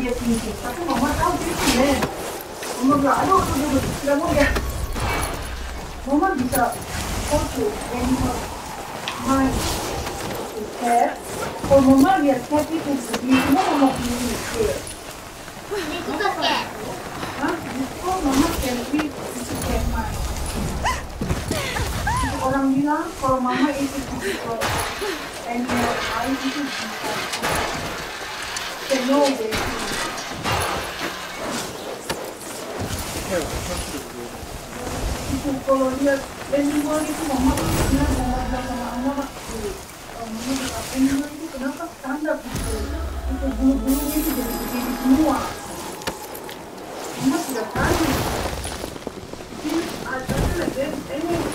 dia tinggi, tapi mama tahu dia keren. Mama bilang, aduh sudah mau ya. Mama bisa foto animal main cat. Kalau mama lihat cat itu sedih, semua mama pilih cat. Itu tuh cat. Hah? Itu mama selfie itu cat main. Orang bilang kalau mama itu bisa animal main itu bisa. Kenal deh. Itu kalau lihat animal itu mama pernah bilang sama anak mama bilang animal itu kenapa standar itu bulu-bulunya itu jadi begini semua. Mama sudah tanya ini ada lagi ini